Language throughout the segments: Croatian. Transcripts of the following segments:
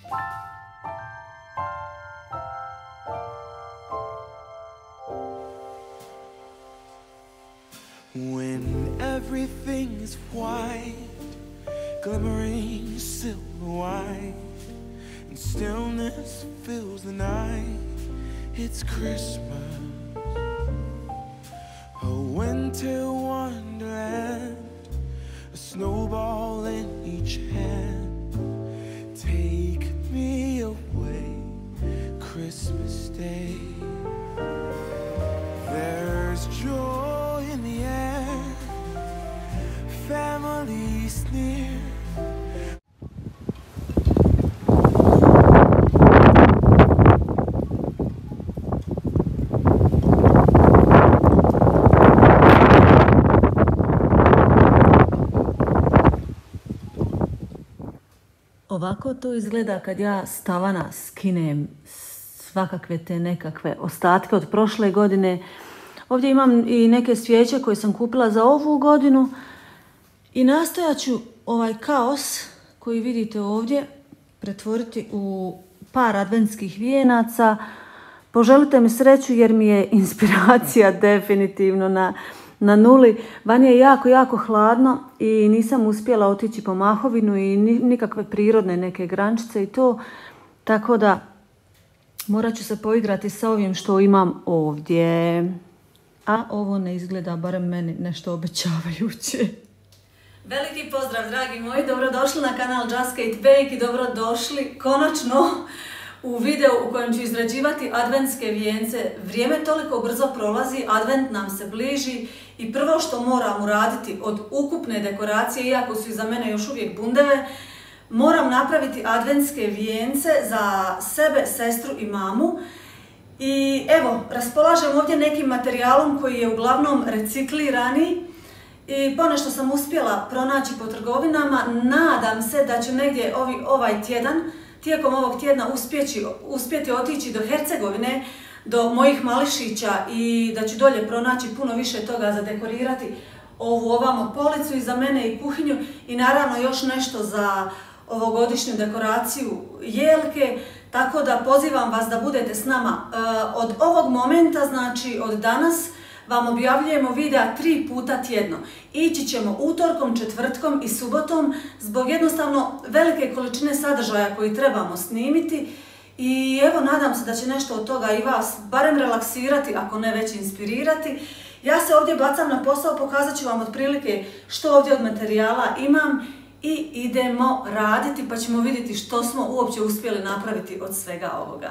When everything is white, glimmering silver white, and stillness fills the night, it's Christmas, a winter wonderland, a snowball in each hand. Take me away, Christmas Day. There's joy in the air, family's near. Ovako to izgleda kad ja s tavana skinem svakakve te nekakve ostatke od prošle godine. Ovdje imam i neke svijeće koje sam kupila za ovu godinu i nastojat ću ovaj kaos koji vidite ovdje pretvoriti u par adventskih vijenaca. Poželite mi sreću jer mi je inspiracija definitivno na nuli. Vani je jako, jako hladno i nisam uspjela otići po mahovinu i nikakve prirodne neke grančice i to. Tako da morat ću se poigrati sa ovim što imam ovdje. A ovo ne izgleda, barem meni, nešto obećavajuće. Veliki pozdrav, dragi moji, dobrodošli na kanal Just Kate Bake i dobrodošli konačno u video u kojem ću izrađivati adventske vijence. Vrijeme toliko brzo prolazi, advent nam se bliži i prvo što moram uraditi od ukupne dekoracije, iako su iza mene još uvijek bundeve, moram napraviti adventske vijence za sebe, sestru i mamu. I evo, raspolažem ovdje nekim materijalom koji je uglavnom reciklirani i ponešto sam uspjela pronaći po trgovinama. Nadam se da ću negdje ovaj tjedan, tijekom ovog tjedna uspjeti otići do Hercegovine, do mojih mališića i da ću dolje pronaći puno više toga za dekorirati ovu ovamo policu iza mene i kuhinju i naravno još nešto za ovogodišnju dekoraciju jelke. Tako da pozivam vas da budete s nama. Od ovog momenta, znači od danas, vam objavljujemo videa 3 puta tjedno. Ići ćemo utorkom, četvrtkom i subotom zbog jednostavno velike količine sadržaja koji trebamo snimiti. I evo, nadam se da će nešto od toga i vas barem relaksirati, ako ne već inspirirati. Ja se ovdje bacam na posao, pokazat ću vam otprilike što ovdje od materijala imam. I idemo raditi pa ćemo vidjeti što smo uopće uspjeli napraviti od svega ovoga.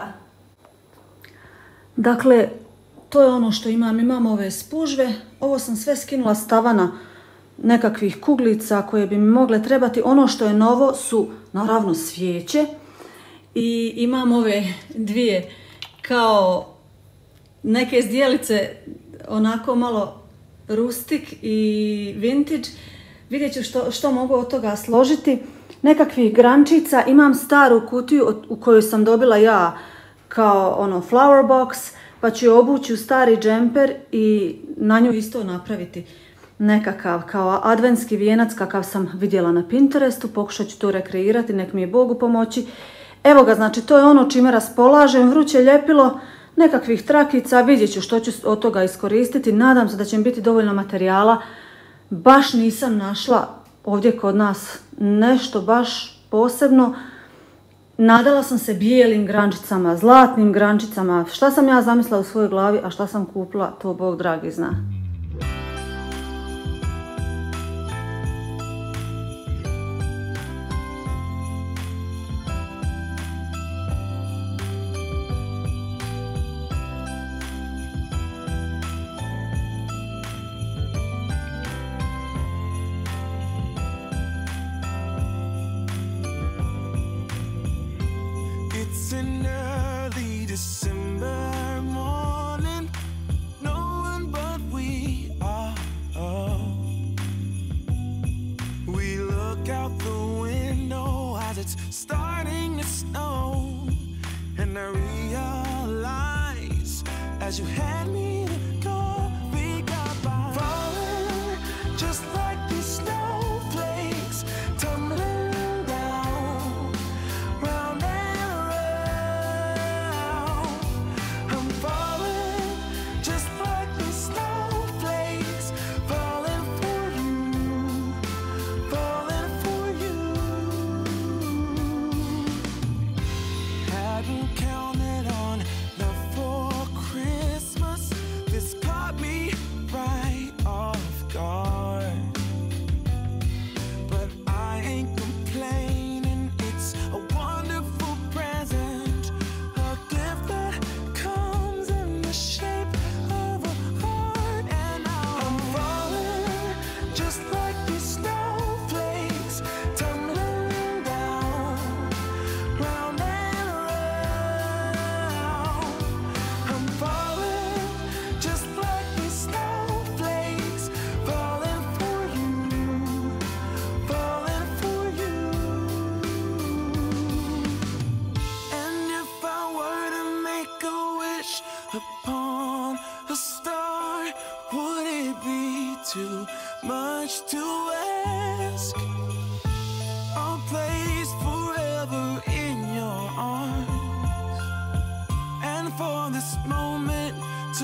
Dakle, to je ono što imam. Imam ove spužve. Ovo sam sve skinula s tavana nekakvih kuglica koje bi mi mogle trebati. Ono što je novo su naravno svijeće. I imam ove dvije kao neke zdjelice onako malo rustik i vintage. Vidjet ću što mogu od toga složiti. Nekakvih grančica. Imam staru kutiju u kojoj sam dobila ja kao ono flower box. Pa ću je obući u stari džemper i na nju isto napraviti nekakav kao adventski vijenac kakav sam vidjela na Pinterestu. Pokušat ću to rekreirati, nek mi je Bogu pomoći. Evo ga, znači to je ono čime raspolažem. Vruće ljepilo, nekakvih trakica. Vidjet ću što ću od toga iskoristiti. Nadam se da će mi biti dovoljno materijala. Baš nisam našla ovdje kod nas nešto baš posebno. Nadala sam se bijelim grančicama, zlatnim grančicama. Šta sam ja zamislila u svojoj glavi, a šta sam kupila, to Bog dragi zna. It's an early December morning, no one but we are. We look out the window as it's starting to snow, and I realize as you hand me the coffee cup, I'm falling just like these snowflakes tumbling down round and a star, would it be too much to ask? A place forever in your arms, and for this moment to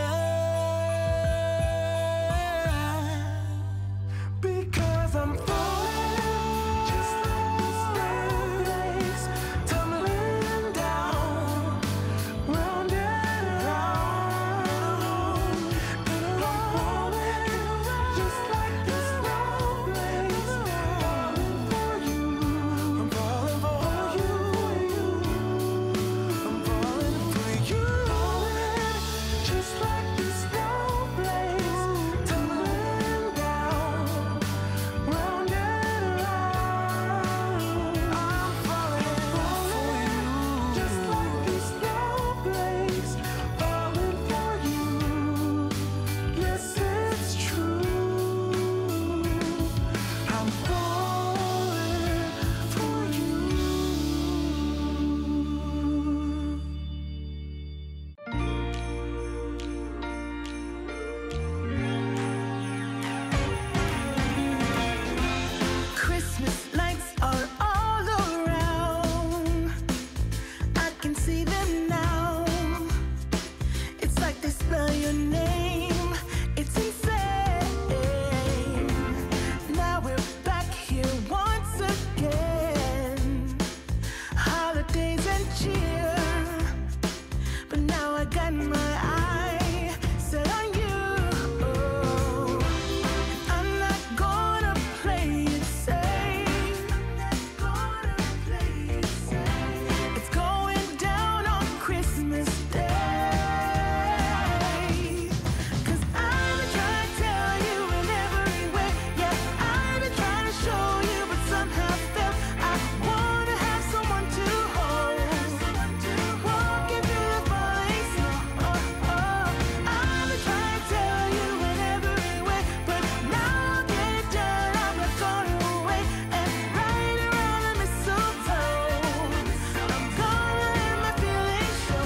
last. Because I'm falling, just like this waves tumbling down, round and round. And I'm falling, just like this waves falling for you. I'm falling for you. I'm falling for you. Just like this waves tumbling down, round and round. I'm falling for you. Just like this waves falling for you. Yes, it's true. I'm falling for you. Christmas lights are all around. I can see them now. It's like they spell your name. It's insane. Now we're back here once again. Holidays and cheer. But now I got my eye set on you. I'm not gonna play it safe. It's going down on Christmas Day. 'Cause I've been trying to tell you in every way. Yeah, I've been trying to show you, but somehow failed. I wanna have someone to hold, walking through the falling snow. I've been trying to tell you in every way, but now I'll get it done. I'm not gonna wait. And right around the mistletoe, I'm gonna let my feelings show.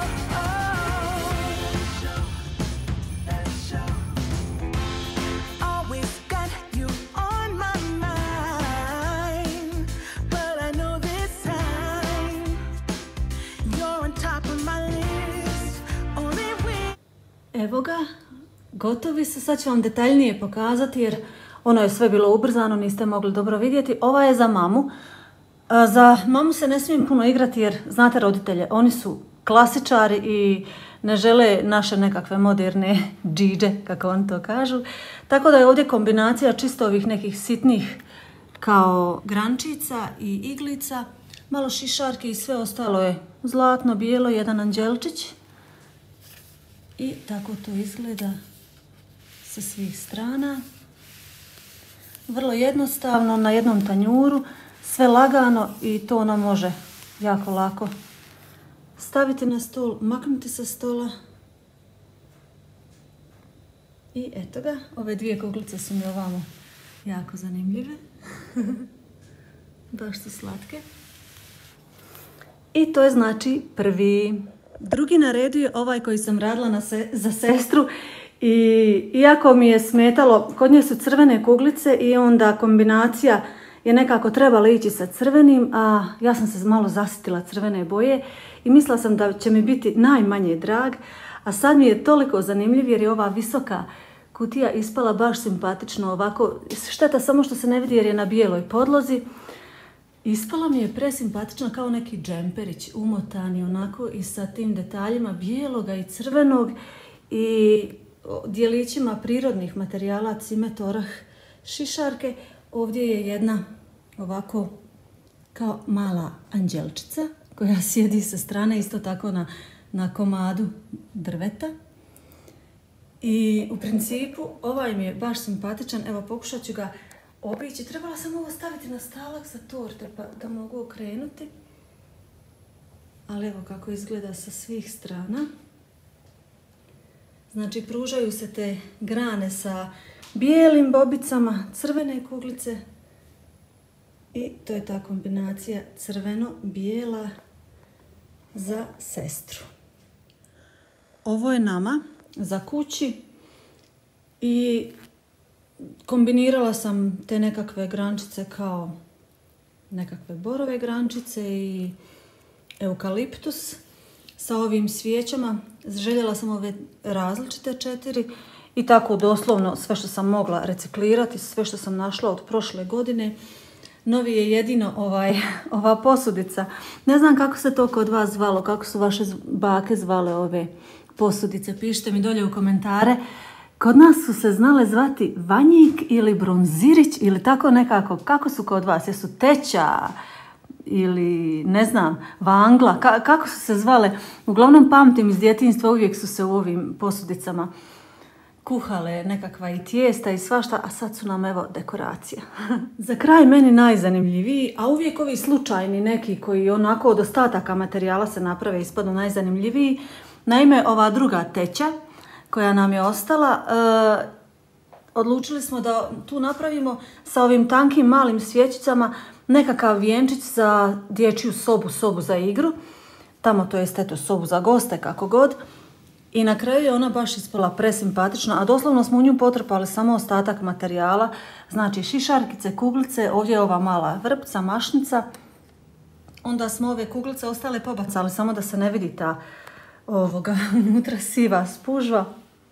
Always got you on my mind, but I know this time you're on top of my list. Only we. Evo ga, gotovi su, sad ću vam detaljnije pokazati jer ono je sve bilo ubrzano, niste mogli dobro vidjeti. Ova je za mamu. Za mamu se ne smijem puno igrati jer znate roditelje, oni su klasičari i ne žele naše nekakve moderne džidže, kako oni to kažu. Tako da je ovdje kombinacija čisto ovih nekih sitnih kao grančica i iglica, malo šišarke i sve ostalo je zlatno, bijelo, jedan anđelčić. I tako to izgleda sa svih strana. Vrlo jednostavno, na jednom tanjuru, sve lagano i to ona može jako lako staviti na stol, maknuti sa stola. I eto ga, ove dvije kuglice su mi ovamo jako zanimljive. Baš su slatke. I to je znači prvi. Drugi na redu je ovaj koji sam radila za sestru. I iako mi je smetalo, kod nje su crvene kuglice i onda kombinacija je nekako trebala ići sa crvenim, a ja sam se malo zasitila crvene boje i mislila sam da će mi biti najmanje drag, a sad mi je toliko zanimljiv jer je ova visoka kutija ispala baš simpatično ovako. Šteta samo što se ne vidi jer je na bijeloj podlozi. Ispala mi je presimpatična kao neki džemperić, umotani onako i sa tim detaljima bijeloga i crvenog i dijelićima prirodnih materijala, cimet, orah, šišarke. Ovdje je jedna ovako kao mala anđelčica koja sjedi sa strane isto tako na komadu drveta. I u principu ovaj mi je baš simpatičan, evo pokušat ću ga obići. Trebala sam ovo staviti na stalak za torte pa da mogu okrenuti. Ali evo kako izgleda sa svih strana. Znači pružaju se te grane sa bijelim bobicama, crvene kuglice i to je ta kombinacija crveno-bijela za sestru. Ovo je nama za kući i kombinirala sam te nekakve grančice kao nekakve borove grančice i eukaliptus sa ovim svijećama. Željela sam ove različite 4 i tako doslovno sve što sam mogla reciklirati, sve što sam našla od prošle godine. Novi je jedino ova posudica. Ne znam kako se to kod vas zvalo, kako su vaše bake zvale ove posudice. Pišite mi dolje u komentare. Kod nas su se znale zvati vanjik ili bronzirić ili tako nekako. Kako su kod vas? Jesu teća ili ne znam, vangla? Kako su se zvale? Uglavnom pamtim iz djetinjstva, uvijek su se u ovim posudicama kuhale nekakva i tijesta i svašta, a sad su nam evo dekoracija. Za kraj meni najzanimljiviji, a uvijek ovi slučajni neki koji onako od ostataka materijala se naprave ispadnu najzanimljiviji. Naime, ova druga teća koja nam je ostala, odlučili smo da tu napravimo sa ovim tankim malim svjećicama nekakav vjenčić za dječju sobu za igru. Tamo to jest eto sobu za goste, kako god. I na kraju je ona baš ispala presimpatična, a doslovno smo u nju potrpali samo ostatak materijala. Znači šišarkice, kuglice, ovdje je ova mala vrpca, mašnica. Onda smo ove kuglice ostale pobacali, samo da se ne vidi ta unutra siva spužva.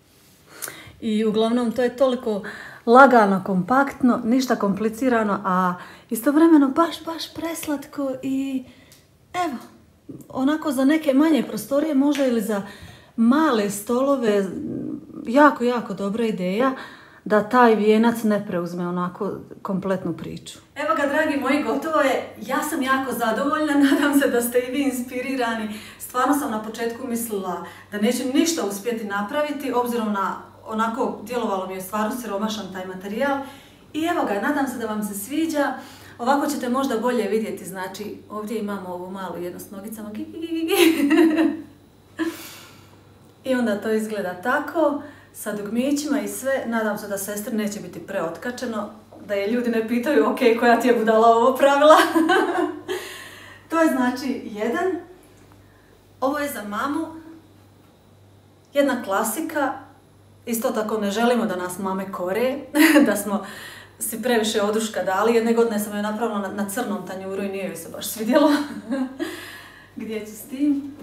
I uglavnom to je toliko lagano, kompaktno, ništa komplicirano, a istovremeno baš preslatko i evo, onako za neke manje prostorije, možda ili za male stolove, jako dobra ideja da taj vijenac ne preuzme onako kompletnu priču. Evo ga, dragi moji, gotovo je. Ja sam jako zadovoljna, nadam se da ste i vi inspirirani. Stvarno sam na početku mislila da neću ništa uspjeti napraviti, obzirom na onako djelovalo mi je stvarno siromašan taj materijal. I evo ga, nadam se da vam se sviđa. Ovako ćete možda bolje vidjeti, znači ovdje imamo ovu malu jednu s nogicama. I onda to izgleda tako, sa dugmićima i sve. Nadam se da sestri neće biti preotkačeno, da je ljudi ne pitaju ok, koja ti je budala ovo pravila. To je znači jedan. Ovo je za mamu. Jedna klasika. Isto tako ne želimo da nas mame kore, da smo si previše oduška dali. Jedne godine sam joj napravila na crnom tanjuru i nije joj se baš svidjelo. Gdje ću s tim?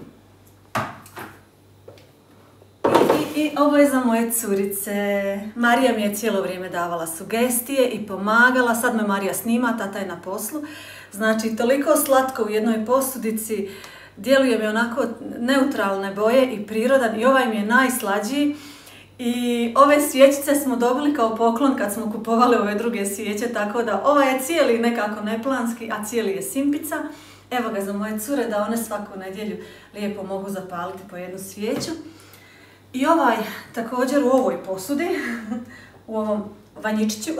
I ovo je za moje curice. Marija mi je cijelo vrijeme davala sugestije i pomagala. Sad me Marija snima, tata je na poslu. Znači, toliko slatko u jednoj posudici. Djeluje mi onako neutralne boje i prirodan. I ovaj mi je najslađiji. I ove svijećice smo dobili kao poklon kad smo kupovali ove druge svijeće. Tako da ovaj je cijeli nekako neplanski, a cijeli je simpica. Evo ga za moje cure da one svaku nedjelju lijepo mogu zapaliti po jednu svijeću. I ovaj također u ovoj posudi, u ovom vanjičiću,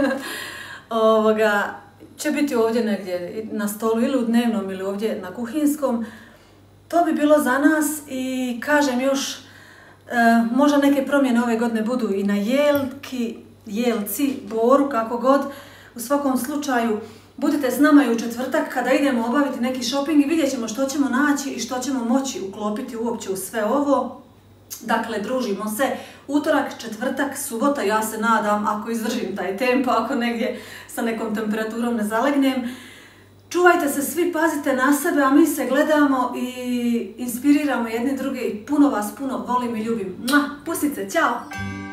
će biti ovdje negdje na stolu ili u dnevnom ili ovdje na kuhinskom. To bi bilo za nas i kažem još, možda neke promjene ove godine budu i na jelci, boru, kako god. U svakom slučaju, budite s nama i u četvrtak kada idemo obaviti neki shopping i vidjet ćemo što ćemo naći i što ćemo moći uklopiti uopće u sve ovo. Dakle, družimo se utorak, četvrtak, subota, ja se nadam, ako izdržim taj tempo, ako negdje sa nekom temperaturom ne zalegnem. Čuvajte se svi, pazite na sebe, a mi se gledamo i inspiriramo jedni druge i puno vas volim i ljubim. Pusice, ćao!